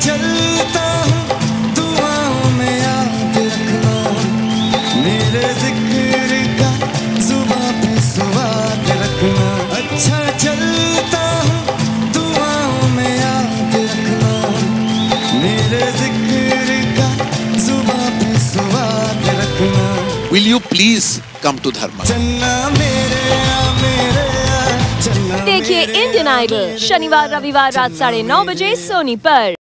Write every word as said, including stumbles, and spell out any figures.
चलता हूँ दुआओं में याद रखना, मेरे जिक्र का जुबां पे स्वाद रखना। अच्छा चलता हूँ दुआओं में याद रखना, मेरे जिक्र का जुबां पे स्वाद रखना। Will you please come to Dharma? चन्ना मेरे आ मेरे आ चन्ना। देखिए इंडियन आइडल शनिवार रविवार रात साढ़े नौ बजे सोनी पर।